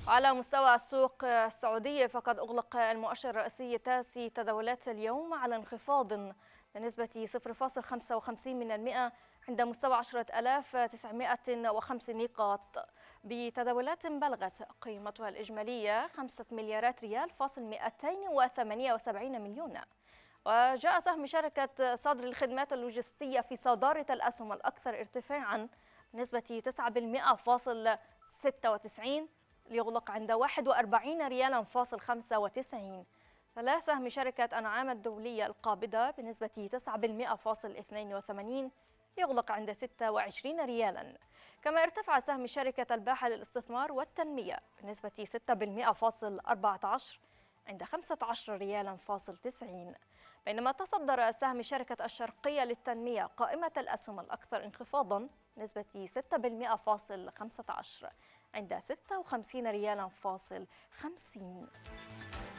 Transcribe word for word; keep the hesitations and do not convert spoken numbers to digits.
على مستوى السوق السعودي فقد أغلق المؤشر الرئيسي تاسي تداولات اليوم على انخفاض بنسبة صفر فاصل خمسة وخمسين من المئة عند مستوى عشرة آلاف وتسعمائة وخمس نقاط، بتداولات بلغت قيمتها الإجمالية خمسة مليارات ريال فاصل مئتين وثمانية وسبعين مليون. وجاء سهم شركة صدر الخدمات اللوجستية في صدارة الأسهم الأكثر ارتفاعا بنسبة تسعة بالمئة فاصل ستة وتسعين ليغلق عند واحد وأربعين ريالا فاصل خمسة وتسعين. تلا سهم شركة أنعام الدولية القابضة بنسبة تسعة بالمئة فاصل اثنين وثمانين ليغلق عند ستة وعشرين ريالا. كما ارتفع سهم شركة الباحة للاستثمار والتنمية بنسبة ستة بالمئة فاصل أربعة عشر عند خمسة عشر ريالا فاصل تسعين. بينما تصدر سهم شركة الشرقية للتنمية قائمة الأسهم الأكثر انخفاضا بنسبة ستة بالمئة فاصل خمسة عشر عند ستة وخمسين ريالا فاصل خمسين.